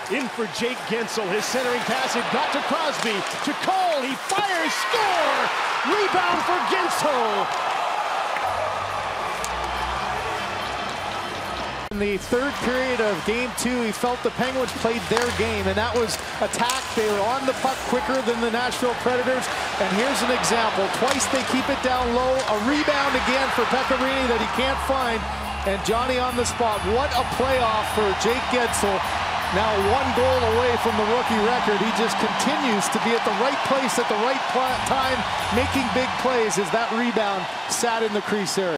In for Jake Guentzel. His centering pass, it got to Crosby. To Cole, he fires, score! Rebound for Guentzel. In the third period of Game 2, he felt the Penguins played their game, and that was attack. They were on the puck quicker than the Nashville Predators, and here's an example. Twice they keep it down low. A rebound again for Pecorini that he can't find, and Johnny on the spot. What a playoff for Jake Guentzel. Now 1 goal away from the rookie record. He just continues to be at the right place at the right time, making big plays as that rebound sat in the crease area.